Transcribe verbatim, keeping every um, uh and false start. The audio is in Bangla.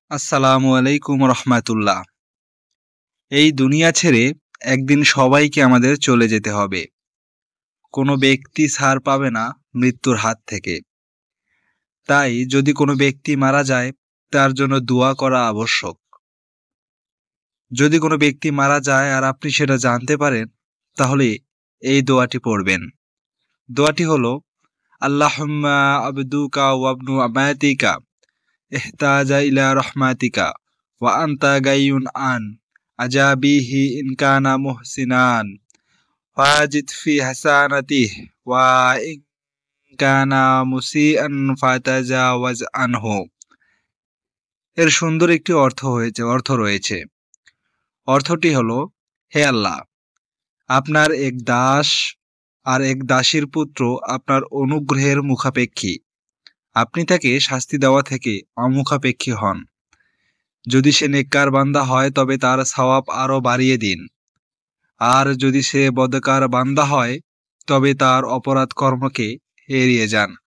আসসালামু আলাইকুম রহমাতুল্লাহ। এই দুনিয়া ছেড়ে একদিন সবাইকে আমাদের চলে যেতে হবে। কোনো ব্যক্তি ছাড় পাবে না মৃত্যুর হাত থেকে। তাই যদি কোনো ব্যক্তি মারা যায়, তার জন্য দোয়া করা আবশ্যক। যদি কোনো ব্যক্তি মারা যায় আর আপনি সেটা জানতে পারেন, তাহলে এই দোয়াটি পড়বেন। দোয়াটি হলো, আল্লাহুম্মা আবদুকা ওয়াবনু আমাতিকা ইহতাজা ইলা রহমাতিকা ওয়া আনতা গাইয়ুন আন আজাবিহি ইন কানা মুহসিনান ফাজিদ ফি হাসানাতিহি ওয়া ইন কানা মুসিআন ফাতাজাওয়াজ আনহু। এর সুন্দর একটি অর্থ হয়েছে অর্থ রয়েছে। অর্থটি হলো, হে আল্লাহ, আপনার এক দাস আর এক দাসীর পুত্র আপনার অনুগ্রহের মুখাপেক্ষী। আপনি তাকে শাস্তি দেওয়া থেকে অমুখাপেক্ষী হন। যদি সে নেককার বান্দা হয় তবে তার সওয়াব আরো বাড়িয়ে দিন, আর যদি সে বদকার বান্দা হয় তবে তার অপরাধ কর্মকে এড়িয়ে যান।